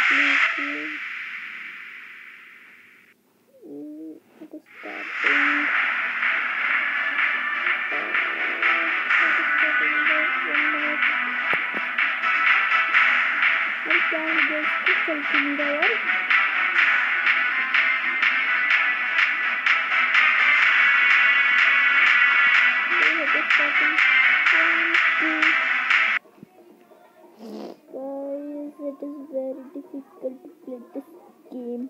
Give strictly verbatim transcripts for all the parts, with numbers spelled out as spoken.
it is starting. चलती मेरा यार guys, it is very difficult to play this game.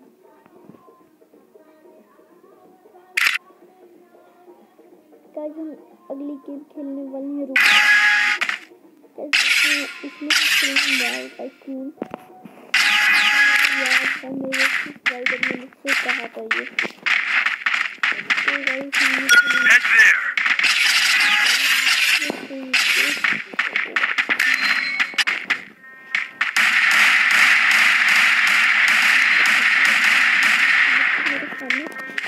guys, हम अगली गेम खेलने वाले हैं रुक guys, इसमें खेलने टाइकून यार मेरे स्पाइडर ने मुझसे कहा था ये तो गाइस हमने मेरे सामने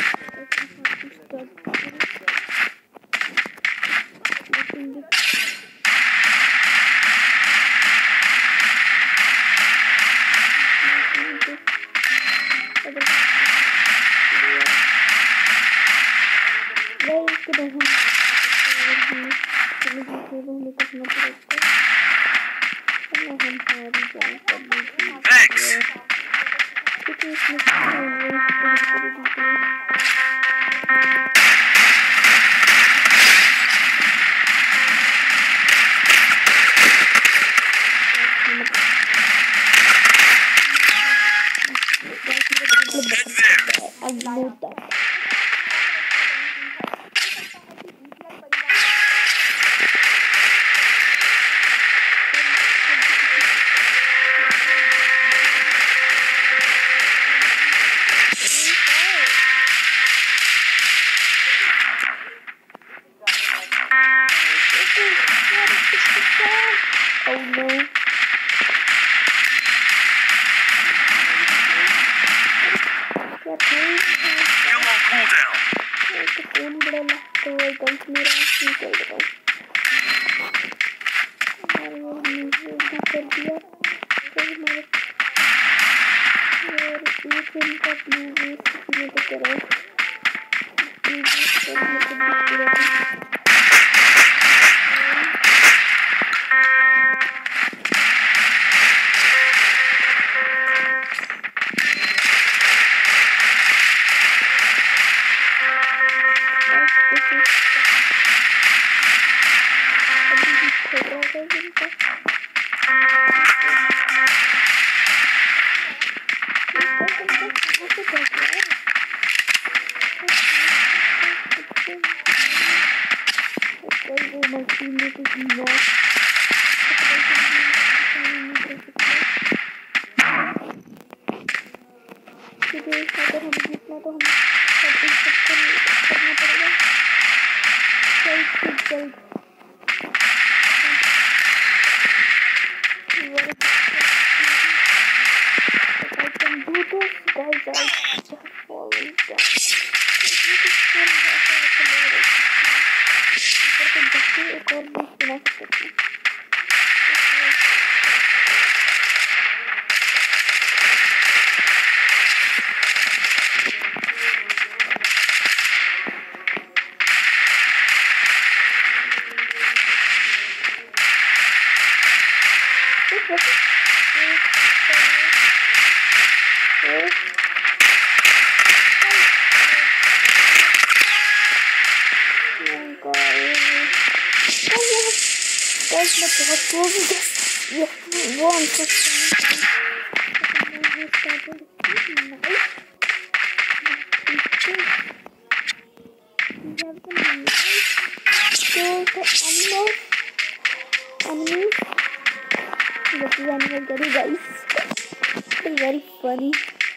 very funny.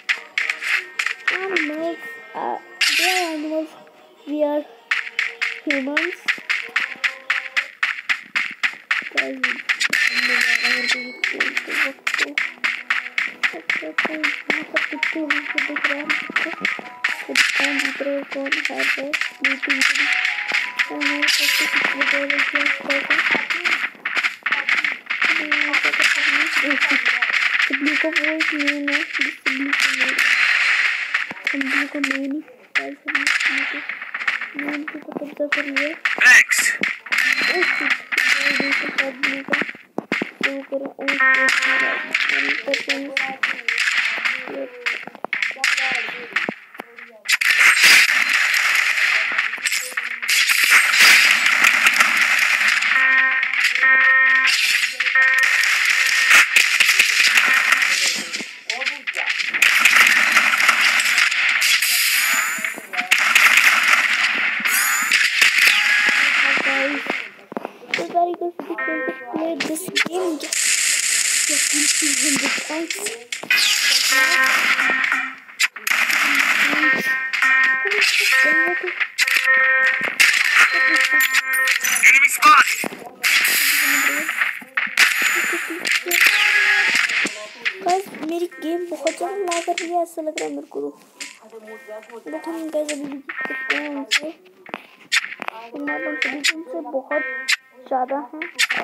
Animals are they are animals. We are humans. Blue का वो एक मेन है, जिससे ब्लू को मेन हम ब्लू को मेन ही गाइस हम ब्लू को मेन को कब्जा कर लिया। ब्लू का तो करें play this game just fifteen hundred points. Enemy spotted. Guys मेरी गेम बहुत ज़्यादा ला कर रही है, ऐसा लग रहा है मेरे को तो। बट हम गाइस अभी भी जीत सकते हैं उनसे। हमारे पास उनसे बहुत ज़्यादा है।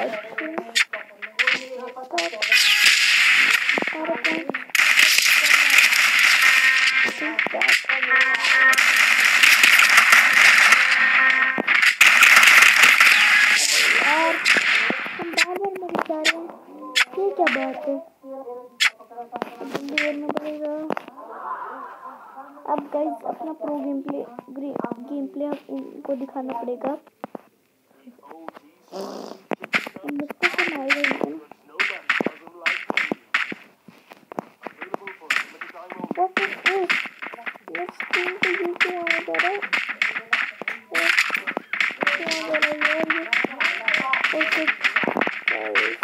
यार हम बार बार मर जा रहे हैं, ये क्या बात है। जल्दी करना पड़ेगा। अब गाइस अपना pro game play game play उनको दिखाना पड़ेगा। मुझको तो मार रहे हैं। What is this? Let's see the YouTube on the right. Okay, guys.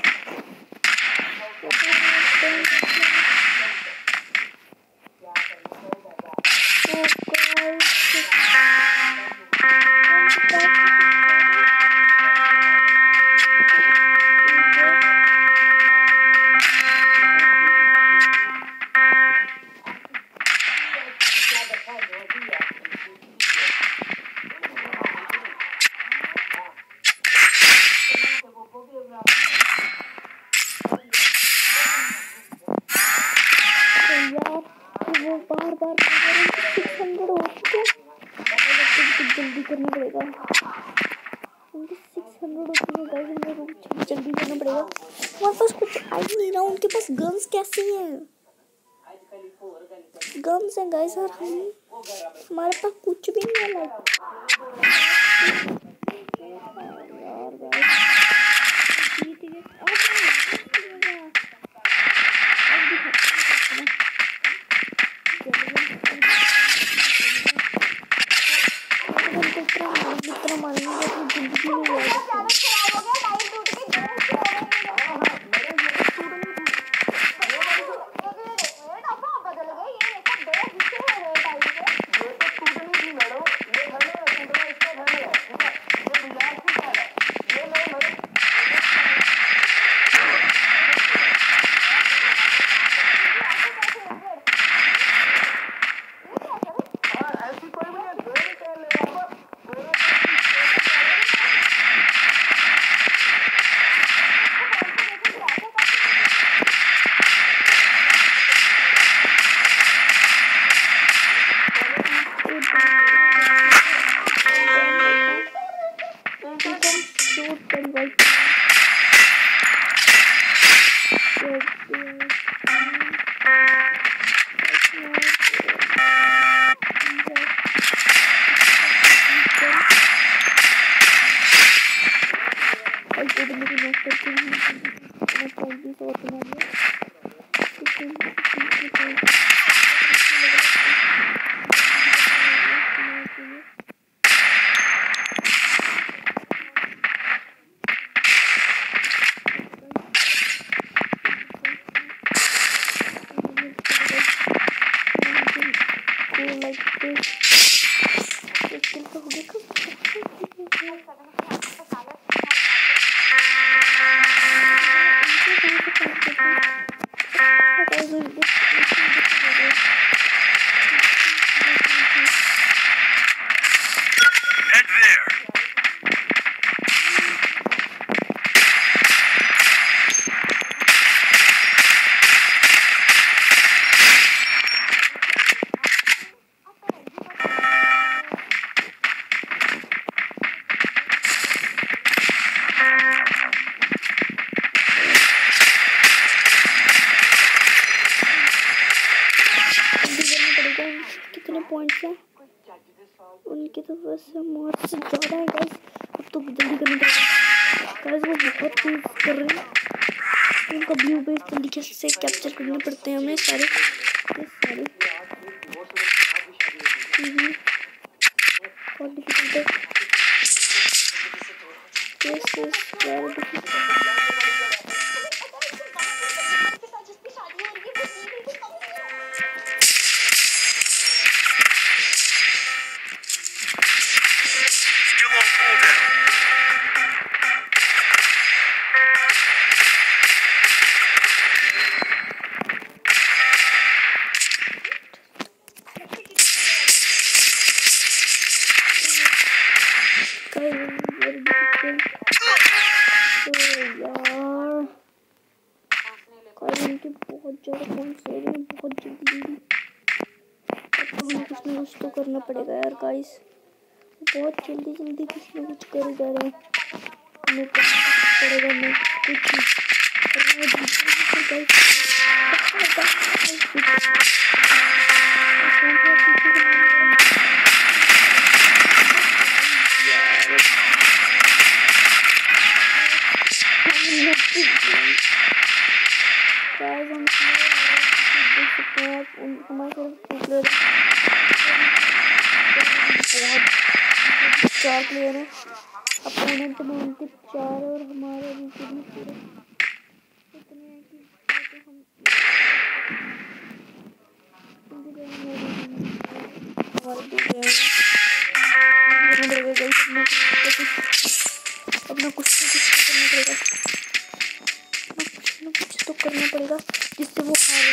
बार बार सिक्स हंड्रेड हो चुके हैं, जल्दी करना पड़ेगा। उनके सिक्स हंड्रेड होती है गाइस, हमें जल्दी करना पड़ेगा। हमारे पास कुछ आ ही नहीं रहा, उनके पास गन्स कैसी हैं? गन्स हैं गाइस और हम हमारे पास कुछ भी नहीं है। यार गाइस जीत गए। जितना मारेंगे तो जिंदगी में हो पॉइंट्स हैं उनके तो बस मौत से ज़्यादा है गाइस। अब तो जल्दी करना पड़ेगा गाइस, वो बहुत तेज कर रहे हैं। उनका ब्लू बेस जल्दी कैसे कैप्चर करने पड़ते हैं हमें सारे सारे बहुत डिफिकल्ट है। This is very difficult. Still on cooldown. इनके बहुत ज़्यादा पॉइंट्स ले रहे हैं बहुत जल्दी जल्दी। अब तो हमें कुछ ना कुछ तो करना पड़ेगा यार गाइस, बहुत जल्दी जल्दी कुछ ना कुछ करे जा रहे हैं। हमें करना पड़ेगा मैं कुछ गाइस हम देख सकते हैं आप हमारे बहुत चार प्लेयर हैं, अपोनेंट में उनके चार और हमारे नीचे भी पूरे इतने हैं कि हम हमारे दो गए अपना कुछ ना कुछ करना पड़ेगा, कुछ ना कुछ तो करना पड़ेगा जिससे वो हारे।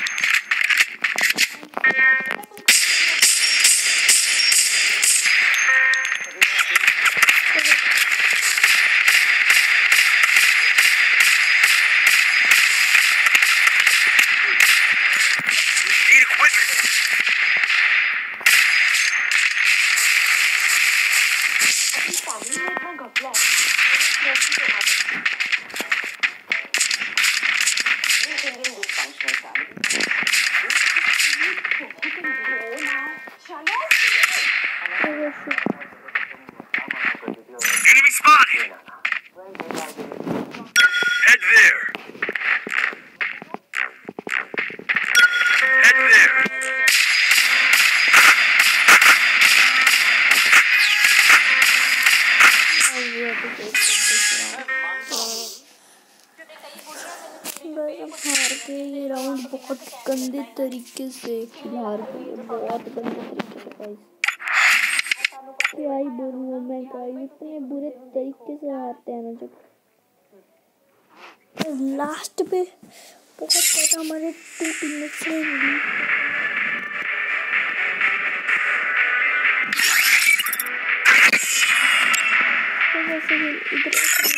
Enemy spotted. Head there. Head there. हार के ये राउंड बहुत गंदे तरीके से हार गए, बहुत गंदे तरीके से गाइस। क्या ही बोलूँ मैं गाइस, इतने बुरे तरीके से हारते हैं ना जब लास्ट पे बहुत ज़्यादा हमारे टू टीममेट्स ने वैसे ही इधर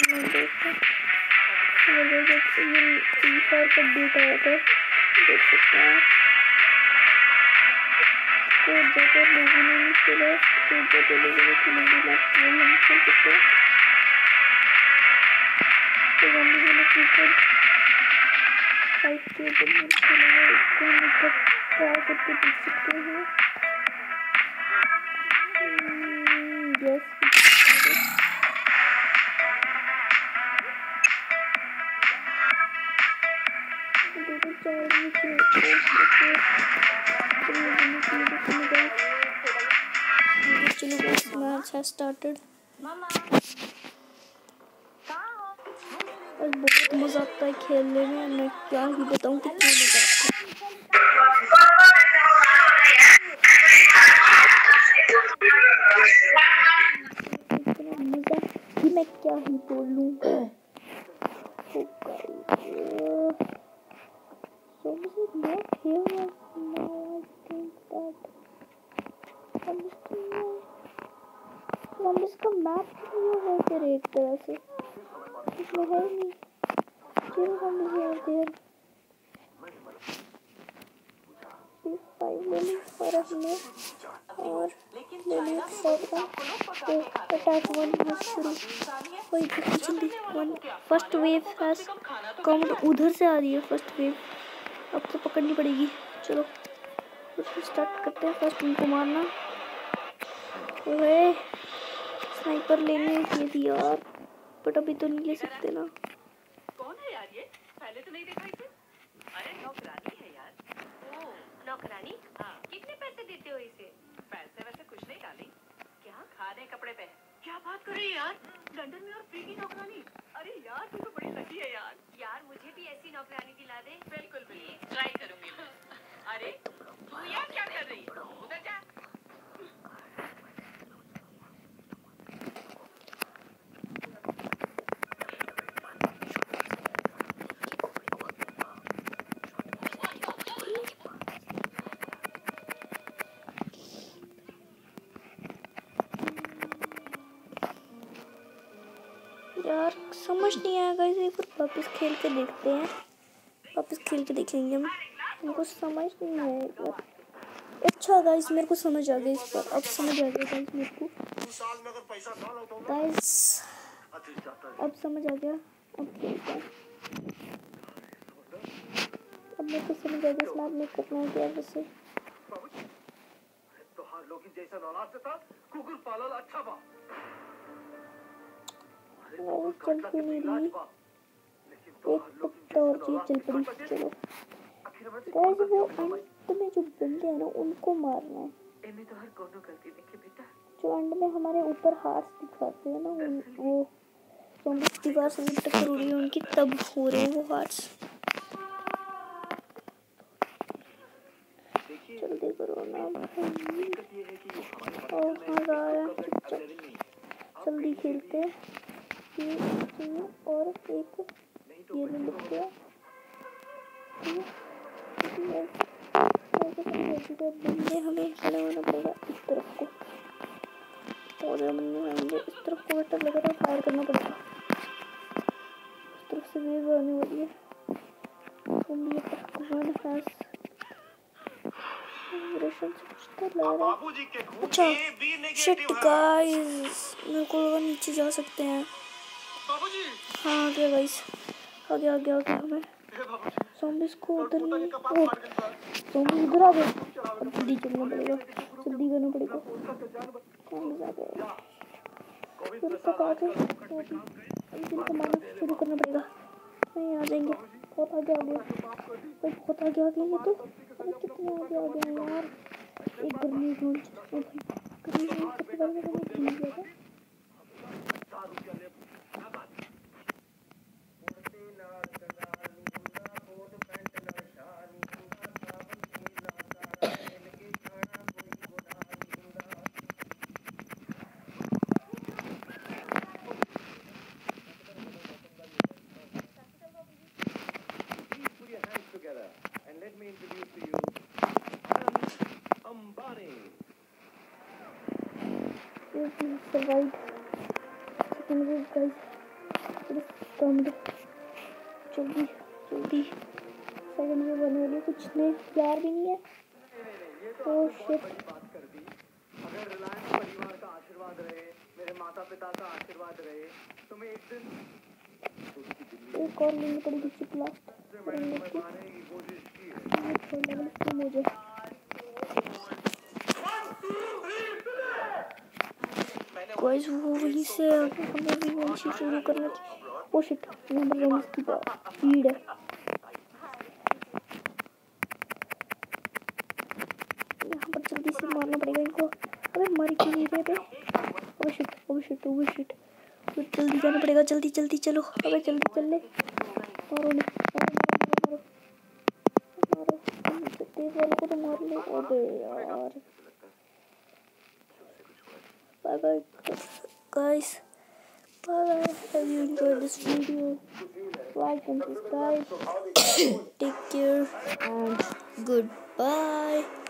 फ्री फायर का डेट आया था, देख सकते हैं आप। तो ज़्यादा लोगों ने नहीं खेला, तो ज़्यादा लोगों ने खेला नहीं, हम खेल सकते हैं। तो हम लोगों फ्री फायर फाइव के ऊपर खेलेंगे, इसको हम ऊपर ट्राई करके देख सकते हैं। यस चार नीचे चलो गाइस मैच है स्टार्टेड। बस बहुत मज़ा आता है खेलने में, मैं क्या ही बताऊँ कितना मज़ा आता है। इतना मज़ा कि मैं क्या ही बोलूँ। So this is not here right now. I think that हम इसका हम इसका मैप नहीं है फिर एक तरह से इसमें है नहीं। चलो हम यहाँ देर फाइव ले ली और अपने और ले ली शॉटगन। तो अटैक वन शुरू वही जल्दी one first wave has come, उधर से आ रही है फर्स्ट वेव, अब तो पकड़नी पड़ेगी। चलो फिर स्टार्ट करते हैं। फर्स्ट उनको मारना। ओए स्नाइपर लेने ये थी यार, बट अभी तो नहीं ले सकते ना। कौन है यार ये? पहले तो नहीं देखा इसे। अरे नौकरानी है यार। ओ नौकरानी? हाँ। कितने पैसे देते हो इसे? पैसे वैसे कुछ नहीं डाली। क्या? खाने कपड़े पे। क्या बात कर रही है यार? लंदन में और फ्री की नौकरानी। अरे यार तू तो बड़ी लकी है यार। यार मुझे भी ऐसी नौकरानी दिला दे। बिल्कुल बिल्कुल ट्राई करूंगी मैं। अरे तू यार क्या कर रही है? उधर जा। यार समझ नहीं आएगा इसे, फिर वापस खेल के देखते हैं। वापस खेल के देखेंगे हम। हमको समझ नहीं आएगा। अच्छा गाइस मेरे को समझ आ गया इस पर। अब समझ आ गया गाइस मेरे को। गाइस अब समझ आ गया। अब खेलते हैं। अब मेरे को समझ आ गया स्नैप में करना क्या है वैसे। तो हर लोग जैसा औलाद से था कुकुर पालल अच्छा बा। वो चल क्यों नहीं रही? एक पत्ता और चीज चल पड़ी। चलो गाइस वो अंत में जो बंदे हैं ना उनको मारना है। इनमें तो हर कोनो गलती देखे बेटा। जो अंत में हमारे ऊपर हार्स दिखाते हैं ना उन वो ज़ॉम्बी दीवार से टक्कर हो रही है उनकी, तब हो रहे हैं वो हार्स। जल्दी करो ना भाई। और मजा आ रहा है। चुपचाप जल्दी खेलते हैं। ये चाहिए और एक ये ले लेते हैं। बंदे हमें खड़ा होना पड़ेगा इस तरफ को। और बंदे आएंगे इस तरफ को। बेटर लग रहा है फायर करना पड़ेगा। इस तरफ से वेव आने वाली है। Zombie attack one has vibration से कुछ तो लग रहा है। अच्छा शिट गाइस मेरे को लगा नीचे जा सकते हैं। हाँ आ गया गाइस, आ गया आ गया आ गया हमें। ज़ॉम्बीज़ को उधर नहीं, ओ ज़ॉम्बी उधर आ गए। जल्दी चलना पड़ेगा, जल्दी करना पड़ेगा। ज़ॉम्बीज़ आ गए फिर तक आ गए। इनको मारना शुरू करना पड़ेगा। नहीं आ जाएंगे। बहुत आगे आ गए भाई, बहुत आगे आ गए ये तो। अरे कितने आगे आ गए हैं यार। एक ग्रेनेड लॉन्च ओ भाई ग्रेनेड लॉन्च करके बारे में मैंने भूल गया था। Survived second wave guys. It is stormed. जल्दी जल्दी सेकंड वेव आने वाली है। कुछ नहीं यार भी नहीं है। Oh shit. अगर रिलायंस परिवार का आशीर्वाद रहे, मेरे माता पिता का आशीर्वाद रहे तो मैं एक दिन एक और लेनी पड़ेगी चिप लास्ट करने की। ये थोड़ा लेवल मुझे गाइस वो वहीं से हमें भी वंशी शुरू करना चाहिए। ओह शिट नंबर वन की स्पीड है। यहाँ पर जल्दी से मारना पड़ेगा इनको। अबे मर क्यों नहीं रहे थे? Oh shit oh shit oh shit जल्दी जाना पड़ेगा। जल्दी जल्दी चलो। अबे जल्दी चल ले। मारो ने मारो मारो मारो तेज वालों को तो मार लो। अबे यार bye bye guys, bye bye. Have you enjoyed this video? Like and subscribe. Take care and goodbye.